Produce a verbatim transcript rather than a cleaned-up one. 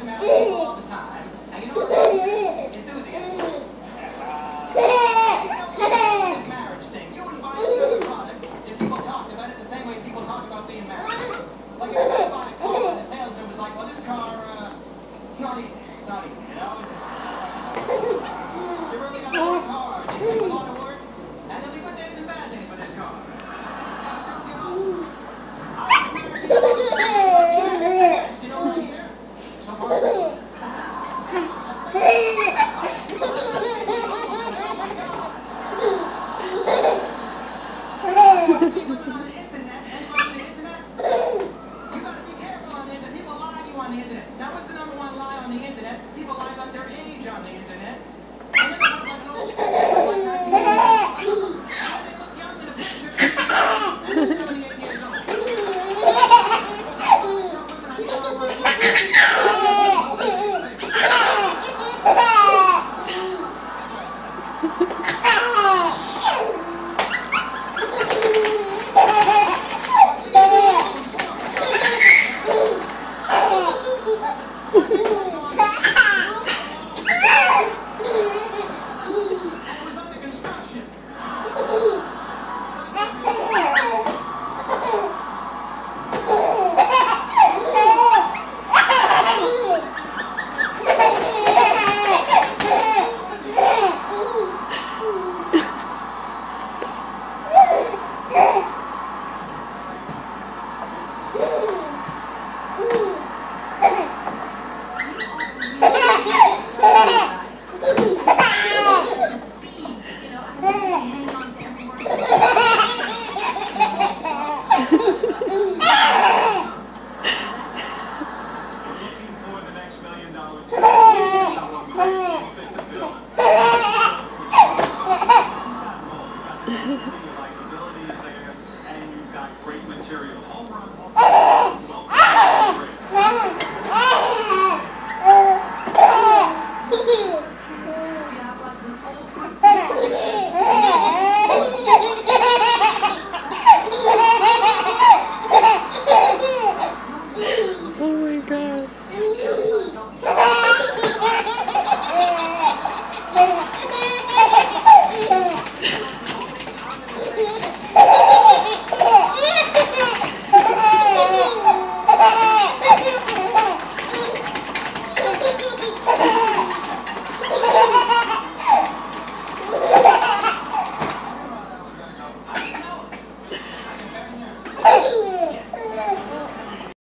to marry people all the time. And you know what that is? Enthusiasm. Uh, you know, this marriage thing. You wouldn't buy any other product if people talked about it the same way people talk about being married. Like if you bought a car and the salesman was like, well, this car, uh, it's not easy. It's not easy, you know? It's, you really got to work hard. It takes a lot of work. And there'll be good days and bad days for this car. You know right here? So far, so good. People on the internet, anybody on the internet? You gotta be careful on the internet. People lie to you on the internet. Now, what's the number one lie on the internet? People lie about their age on the internet. And they look like an old